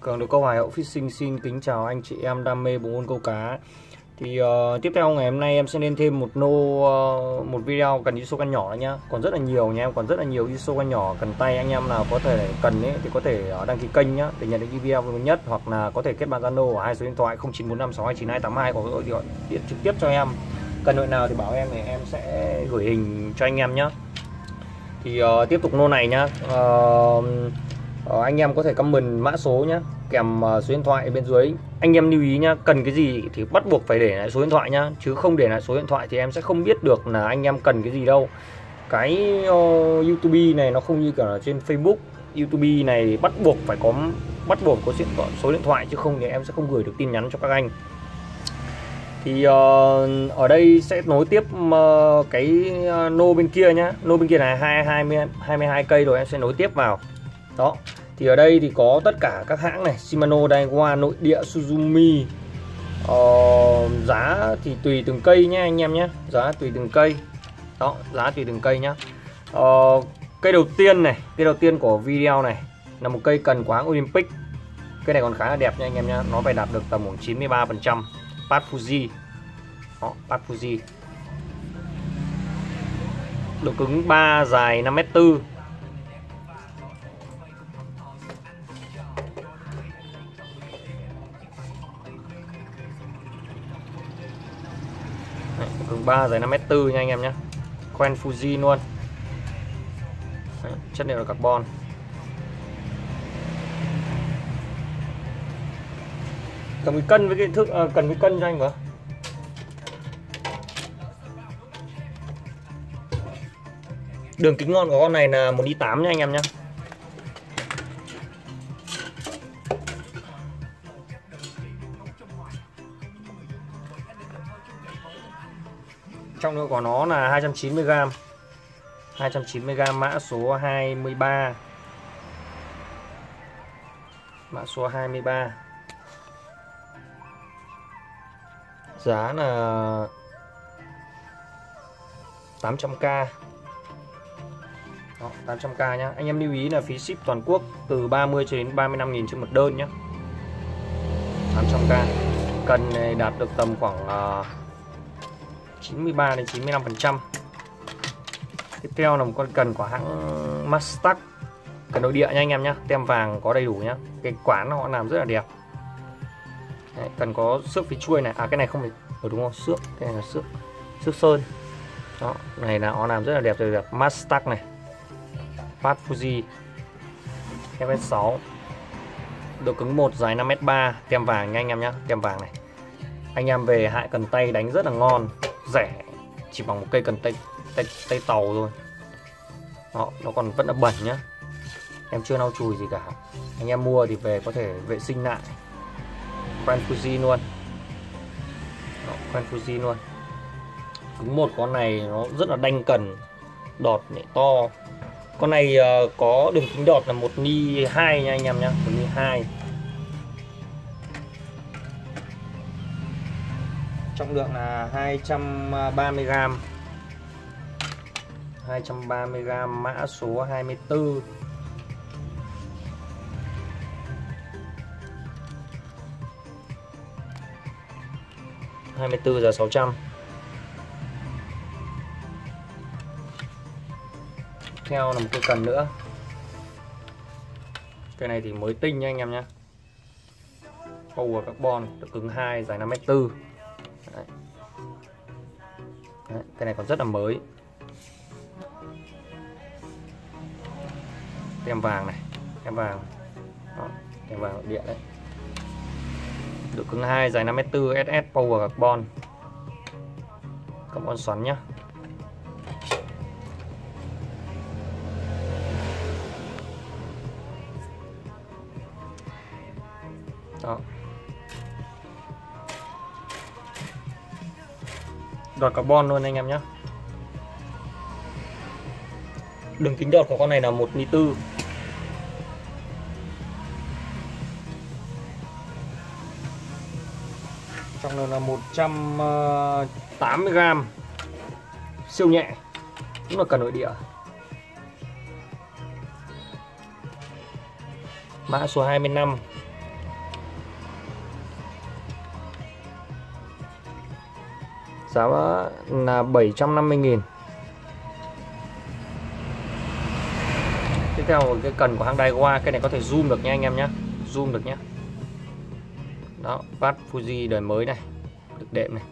Cường được câu Hải Hậu Fishing xin kính chào anh chị em đam mê bộ môn câu cá. Thì tiếp theo ngày hôm nay em sẽ lên thêm một video cần ISO căn nhỏ nhá. Còn rất là nhiều nha em, còn rất là nhiều ISO căn nhỏ cần tay. Anh em nào có thể cần ấy thì có thể đăng ký kênh nhá để nhận được video mới nhất, hoặc là có thể kết bạn Zalo ở hai số điện thoại 0945629282 hoặc gọi điện trực tiếp cho em. Cần đội nào thì bảo em, thì em sẽ gửi hình cho anh em nhá. Thì tiếp tục lô này nhá. Anh em có thể comment mã số nhá, kèm số điện thoại bên dưới. Anh em lưu ý nhá, cần cái gì thì bắt buộc phải để lại số điện thoại nhá, chứ không để lại số điện thoại thì em sẽ không biết được là anh em cần cái gì đâu. Cái YouTube này nó không như cả là trên Facebook. YouTube này bắt buộc có số điện thoại, chứ không thì em sẽ không gửi được tin nhắn cho các anh. Thì ở đây sẽ nối tiếp cái nô bên kia nhá. Nô bên kia là 22 cây rồi, em sẽ nối tiếp vào. Đó. Thì ở đây thì có tất cả các hãng này, Shimano, Daiwa, nội địa, Suzumi. Giá thì tùy từng cây nhé anh em nhé. Giá tùy từng cây. Đó, giá tùy từng cây nhá. Cây đầu tiên này, cây đầu tiên của video này là một cây cần quáng Olympic. Cây này còn khá là đẹp nha anh em nhé. Nó phải đạt được tầm 93%. Pat Fuji. Đó, Pat Fuji. Độ cứng 3, dài 5m4. Cường 3 dài 5m4 nha anh em nhé. Quen Fuji luôn. Đấy, chất liệu là carbon. Cần cái cân với cái thước, cần cái cân cho anh vào. Đường kính ngọn của con này là 1,8 nha anh em nhé. Trọng lượng của nó là 290g. 290g, mã số 23. Mã số 23. Giá là 800k. Đó, 800k nhá. Anh em lưu ý là phí ship toàn quốc từ 30 cho đến 35.000 trên một đơn nhé. 800k. Cần này đạt được tầm khoảng 93 đến 95%. Tiếp theo là một con cần của hãng Mastac, cần nội địa nha anh em nhé. Tem vàng có đầy đủ nhá. Cái quán họ làm rất là đẹp. Đấy, cần có xước phía chuôi này. À cái này không phải, đúng không? Xước, cái này là xước sơn. Đó, này là họ làm rất là đẹp rồi, đẹp. Mastac này. Pat Fuji FS6. Độ cứng 1, dài 5m3, tem vàng nha anh em nhé. Tem vàng này. Anh em về hại cần tay đánh rất là ngon, rẻ, chỉ bằng một cây cần tay tàu thôi. Đó, nó còn vẫn là bẩn nhá. Em chưa lau chùi gì cả. Anh em mua thì về có thể vệ sinh lại. Quen Fuji luôn. Đó, quen Fuji luôn. Cứng một con này nó rất là đanh cần, đọt nhẹ to. Con này có đường kính đọt là 1,2 nha anh em nhá, 1,2. Trọng lượng là 230g. 230g, mã số 24. giờ 600. Theo là một cái cần nữa. Cái này thì mới tinh nha anh em nhé. Power carbon, độ cứng 2, dài 5m4. Đấy. Đấy, cái này còn rất là mới. Tem vàng này, tem vàng. Đó, tem vàng nội địa đấy. Độ cứng 2, dài 5m4, SS Power carbon. Carbon xoắn nhá. Đó. Đọt carbon luôn anh em nhé. Đường kính đọt của con này là 1,4. Trọng lượng là 180g. Siêu nhẹ. Cũng là cần nội địa. Mã số 25. Giá là 750.000. Tiếp theo cái cần của hãng Daiwa, cái này có thể zoom được nha anh em nhé, zoom được nhé. Đó, Pad Fuji đời mới này, được đệm này.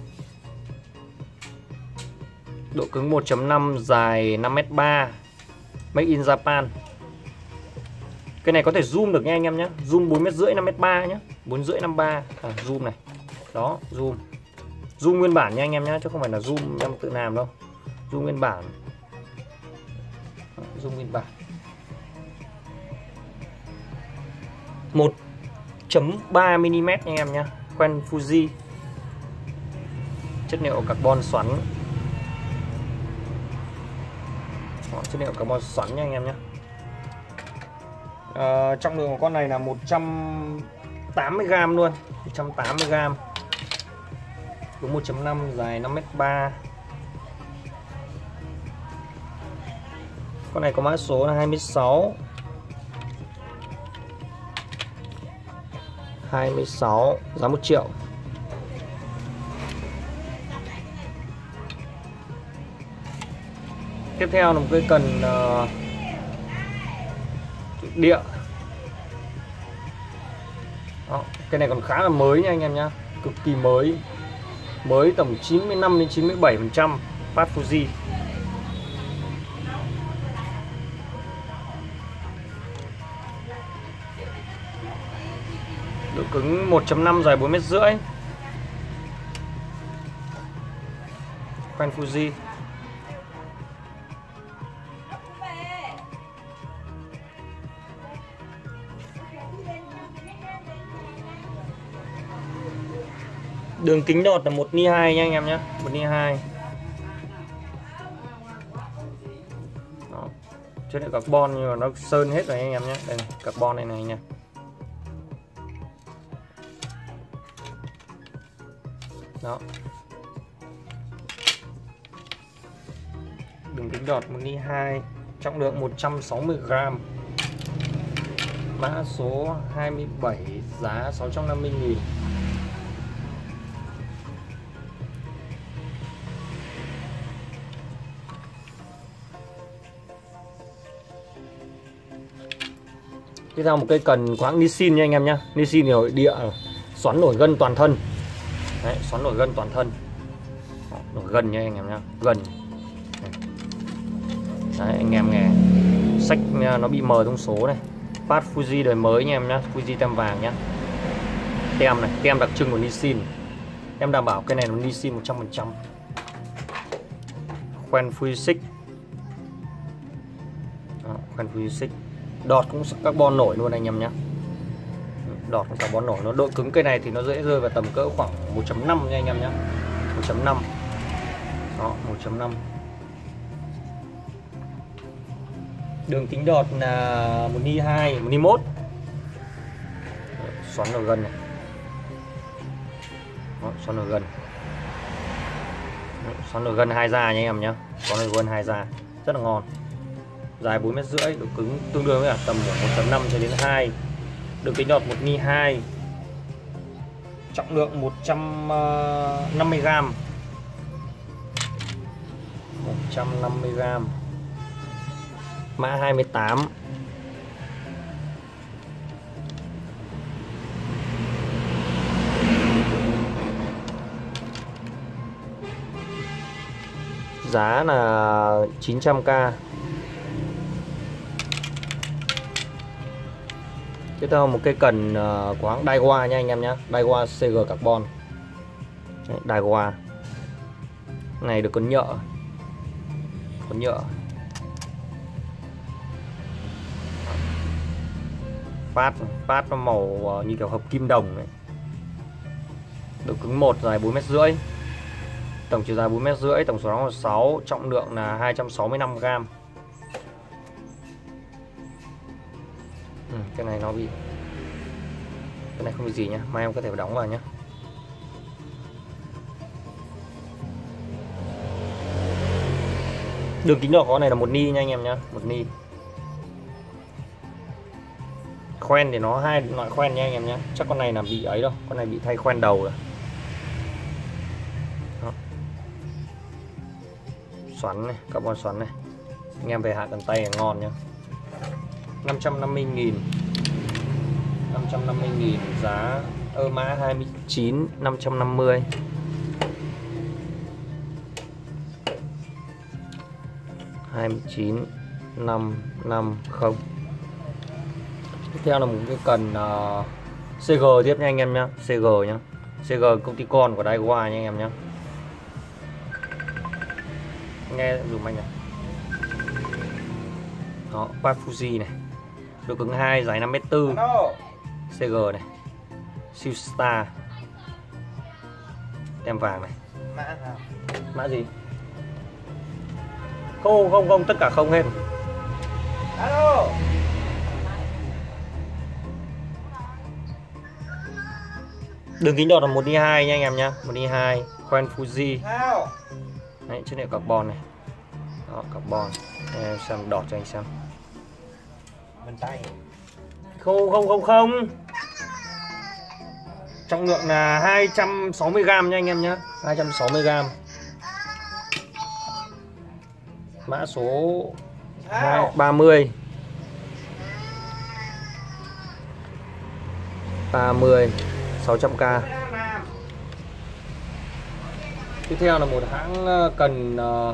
Độ cứng 1.5, dài 5m3, Made in Japan. Cái này có thể zoom được nha anh em nhé, zoom 4m5 5m3 nhé, 4,5 53, zoom này. Đó, zoom nguyên bản nha anh em nhé, chứ không phải là zoom em tự làm đâu. Zoom nguyên bản. Zoom nguyên bản. 1.3 mm nha anh em nhé, khoen Fuji. Chất liệu carbon xoắn. Đó, chất liệu carbon xoắn nha anh em nhé. Trọng lượng của con này là 180g luôn, 180g. Đúng 1.5, dài 5m3. Con này có mã số là 26. 26, giá 1 triệu. Tiếp theo là một cái cần địa. Đó, cái này còn khá là mới nha anh em nhá, cực kỳ mới. Mới tầm 95 đến 97%, Pad Fuji. Độ cứng 1.5, dài 4m5. Khoen Fuji. Đường kính đọt là 1 ni 2 nha anh em nhé, 1 ni 2. Đó. Chất liệu carbon nhưng mà nó sơn hết rồi anh em nhé. Đây này, carbon này này nha. Đó. Đường kính đọt 1 ni 2, trọng lượng 160g. Mã số 27, giá 650.000. Tiếp theo một cây cần của hãng Nissin nha anh em nhé. Nissin thì nội địa, xoắn nổi gân toàn thân. Đấy, xoắn nổi gân toàn thân. Nổi gân nha anh em nhé, gân. Đấy, anh em nghe sách nó bị mờ thông số này. Pad Fuji đời mới nha em nhé, Fuji tem vàng nhé. Tem này, tem đặc trưng của Nissin. Em đảm bảo cái này là Nissin 100%. Khoen Fuji. Khoen Fuji. Đọt cũng carbon nổi luôn anh em nhé. Đọt cũng carbon nổi. Nó độ cứng cây này thì nó dễ rơi vào tầm cỡ khoảng 1.5 nha anh em nhé. 1.5. Đó, 1.5. Đường kính đọt là 1 ni 2, 1 ni 1. Xoắn đầu gân này. Đó, xoắn đầu gân. Xoắn đầu gân 2 da nha anh em nhé. Xoắn đầu gân 2 da, rất là ngon. Dài 4m5, độ cứng tương đương với tầm 1.5 cho đến 2. Đường kính đọt 1 ni 2. Trọng lượng 150g. 150g. Mã 28. Giá là 900k. Tiếp theo một cây cần của hãng Daiwa nha anh em nhé. Daiwa CG Carbon. Daiwa này được cuốn nhựa. Cuốn nhựa. Pad nó màu như kiểu hợp kim đồng này. Độ cứng 1, dài 4m5. Tổng chiều dài 4m5, tổng số đóng là 6, trọng lượng là 265g. Cái này nó bị, cái này không bị gì nhá, mai em có thể đóng vào nhé. Đường kính đọt của con này là 1 ni nha anh em nhé, 1 ni. Khoen thì nó 2 loại khoen nha anh em nhé. Chắc con này là bị ấy đâu, con này bị thay khoen đầu rồi. Đó. xoắn này, carbon xoắn này. Anh em về hạ cần tay là ngon nhá. 550.000. 550.000 giá mã 29 550. $29.550. Tiếp theo là một cái cần CG tiếp nha anh em nhá. CG nhá. CG công ty con của Daiwa nha anh em nhá. Nghe dùm anh này. Đó, Pad Fuji này. Độ cứng 2, dài 5m4. CG này. Siêu Star. Tem vàng này. Mã nào? Mã gì? Không, tất cả không hết. Alo. Đường kính đọt là 1x2 nha anh em nhá. 1x2. Khoen Fuji. Sao? Đấy, chất liệu carbon này. Đó, carbon. Em xem đọt cho anh xem. Vân tay. Không. Trọng lượng là 260g nha anh em nhé. 260g. Mã số 30. 600k. Tiếp theo là một hãng cần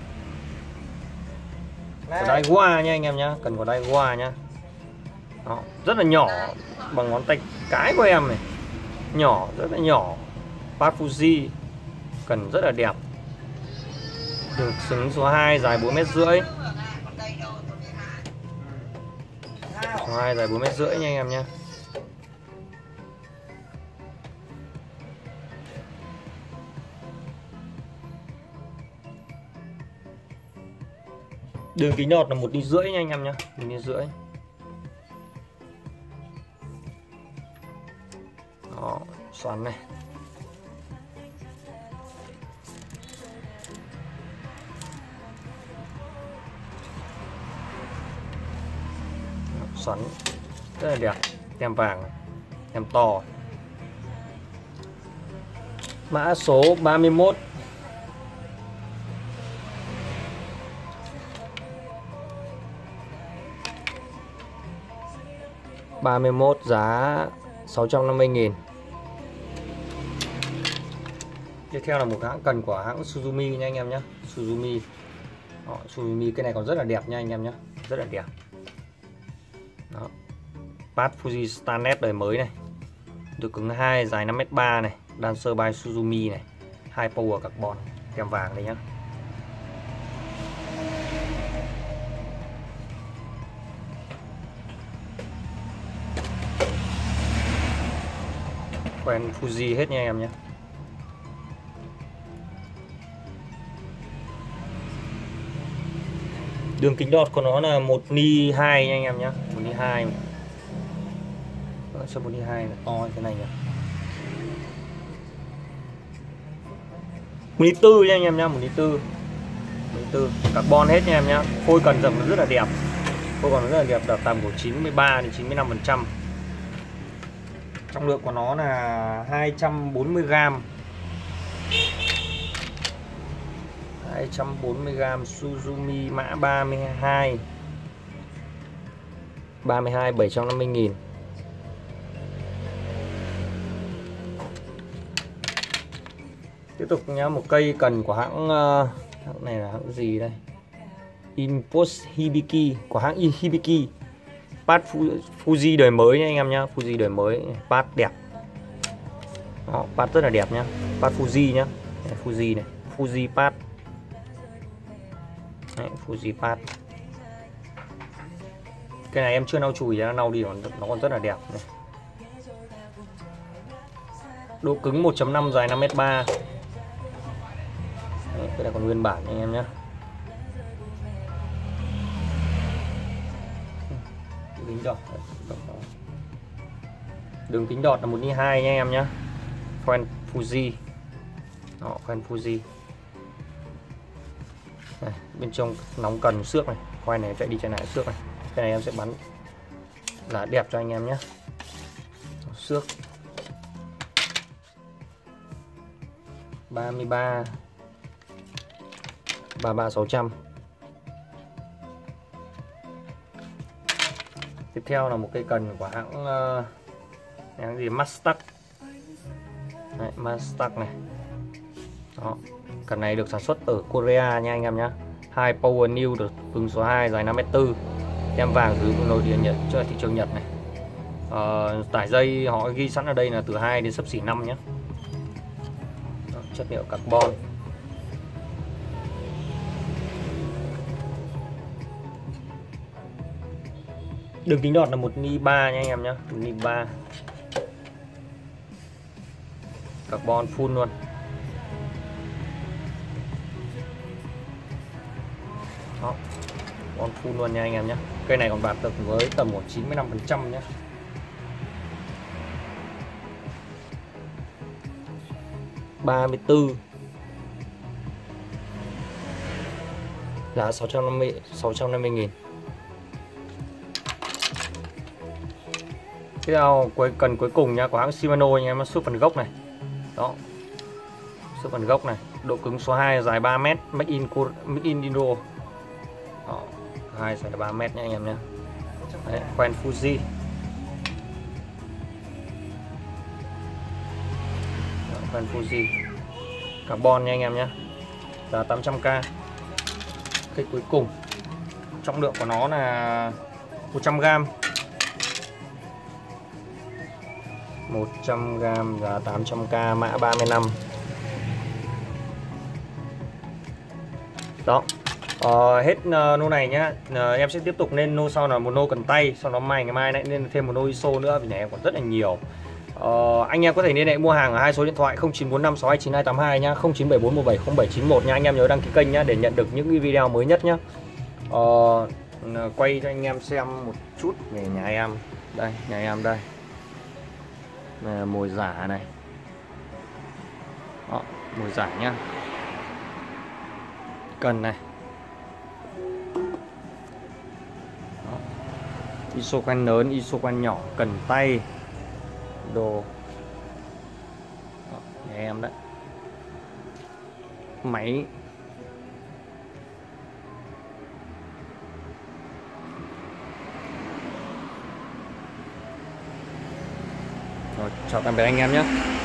của Daiwa nha anh em nhé. Cần của Daiwa nhá. Đó, rất là nhỏ, bằng ngón tay cái của em này. Nhỏ, rất là nhỏ. Pad Fuji. Cần rất là đẹp. Đường xứng số 2 dài 4m50. Số 2 dài 4m50 nha anh em nhé. Đường kính đọt là 1,5 đi nha anh em nhé. 1,5 đi. Đó, xoắn này. Xoắn rất là đẹp. Tem vàng này. Tem to. Mã số 31. Giá 650.000. Tiếp theo là một hãng cần của hãng Suzumi nha anh em nhé. Suzumi. Đó, Suzumi cái này còn rất là đẹp nha anh em nhé. Rất là đẹp. Đó. Pad Fuji Starnet đời mới này. Độ cứng 2, dài 5m3 này. Dancer by Suzumi này. 2 power carbon. Tem vàng đây nhá. Khoen Fuji hết nha em nhé. Đường kính đọt của nó là 1,2 nha anh em nhé. 1,2. Cho 1,2 là to như thế này nhỉ. 1,4 nha anh em nhé. 1,4. Carbon hết nha em nhé. Phôi cần dầm nó rất là đẹp. Phôi còn rất là đẹp, đạt tầm của 93 đến 95%. Trọng lượng của nó là 240g. 240g. Suzumi mã 32. 750.000. Tiếp tục nhá, một cây cần của hãng này là hãng gì đây? Impulse Hibiki của hãng Hibiki. Pad Fuji đời mới nha anh em nhá. Fuji đời mới, pad đẹp. Đó, pad rất là đẹp nhá. Pad Fuji nhá. Fuji này, Fuji pad. Đấy, Fuji pad. Cái này em chưa lau chùi, lau đi nó còn rất là đẹp này. Độ cứng 1.5, dài 5m3. Đấy, cái này còn nguyên bản nha anh em nhé. Đường kính đọt là 1,2 nha anh em nhé. Khoen Fuji. Đó, khoen Fuji. Này, bên trong nóng cần xước này. Khoen này chạy đi chạy lại xước này. Cái này em sẽ bắn giá đẹp cho anh em nhé. Xước 33. 33600. Tiếp theo là một cây cần của hãng gì Mastac. Đấy, Mastac này. Đó. Cần này được sản xuất ở Korea nha anh em nhé. Hai Power New được cứng số 2 dài 5m4. Tem vàng từ nội địa Nhật cho thị trường Nhật này. Tải dây họ ghi sẵn ở đây là từ 2 đến xấp xỉ 5 nhé. Đó, chất liệu carbon. Đường kính đọt là 1 ni 3 nha anh em nhé, 1 ni 3. Carbon full luôn. Đó, carbon full luôn nha anh em nhé. Cây này còn bạc được với tầm 95% nhé. $34. Giá 650.000. Tiếp theo cần cuối cùng nha, của hãng Shimano anh em, xuất phần gốc này. Đó. Xuất phần gốc này, độ cứng số 2 dài 3m, Made in Indo. Đó, 2 dài 3m nha anh em nhé. Đấy, khoen Fuji. Đó, khoen Fuji. Carbon nha anh em nhé. Giá 800k. Cây cuối cùng. Trọng lượng của nó là 100g. 100g giá 800k, mã 35. Đó. Hết nô này nhá. Em sẽ tiếp tục lên nô sau là một nô cần tay, sau đó ngày mai lại lên thêm một nô ISO nữa, vì này em còn rất là nhiều. Anh em có thể liên hệ mua hàng ở hai số điện thoại 0945629282 nhá, 0974170791 nha. Anh em nhớ đăng ký kênh nhá để nhận được những video mới nhất nhá. Quay cho anh em xem một chút về nhà em. Đây, nhà em đây. Mồi giả này. Đó, mồi giả nhá. Cần này. Đó. ISO khoen lớn, ISO khoen nhỏ, cần tay, đồ. Đó, nhà em đấy. Máy. Rồi, chào tạm biệt anh em nhé.